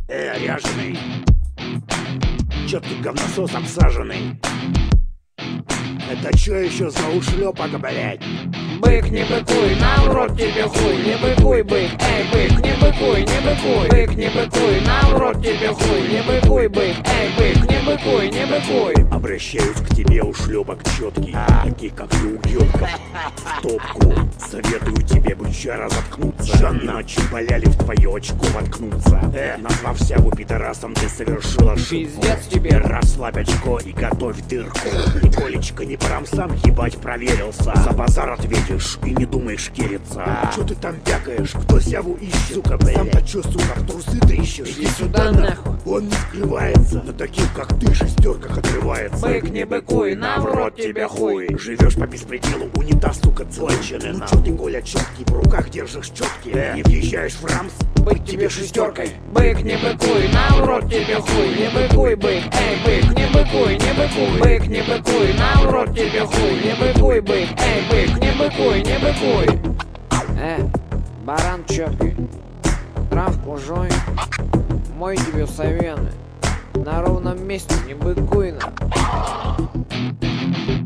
Ряженый. Чё ты говнососом саженный? Это чё еще за ушлепок, блять? Бык, не быкуй, на в рот тебе хуй, не быкуй, бык, эй, бык, не быкуй, не быкуй, бык, не быкуй, на в рот тебе хуй, не быкуй, бык, эй, бык, не быкуй, не быкуй. Обращаюсь к тебе, ушлепок четкий, такие как и уёбков. В топку советую тебе бычара заткнуться, иначе боляли в твое очко воткнуться. Назвав сяву пидорасом, ты совершил ошибку. Пиздец тебе. Расслабь очко и готовь дырку. Николечка, не парам сам ебать проверился. За базар ответишь и не думаешь кериться. Чё ты там вякаешь, кто сяву ищет? Сука, блядь. Сам-то чё, сука, в трусы дрищешь? Иди сюда нахуй. Он не скрывается, на таких как ты шестерках отрывается. Бык, не быкуй, на в рот тебе хуй. Живешь по беспределу, унитаз, сука, целоченный. Ну чё ты, Коля, четкий, в руках держишь четкий. Не въезжаешь в рамс, Быть тебе шестеркой. Бык, не быкуй, на в рот тебе хуй, не быкуй, бык, эй, бык, не быкуй, не быкуй, бык, не быкуй, на в рот тебе хуй, не быкуй, бык, эй, бык, не быкуй, не быкуй. Баран чёркий, травку жуй, мой тебе совены, на ровном месте не быкуй на.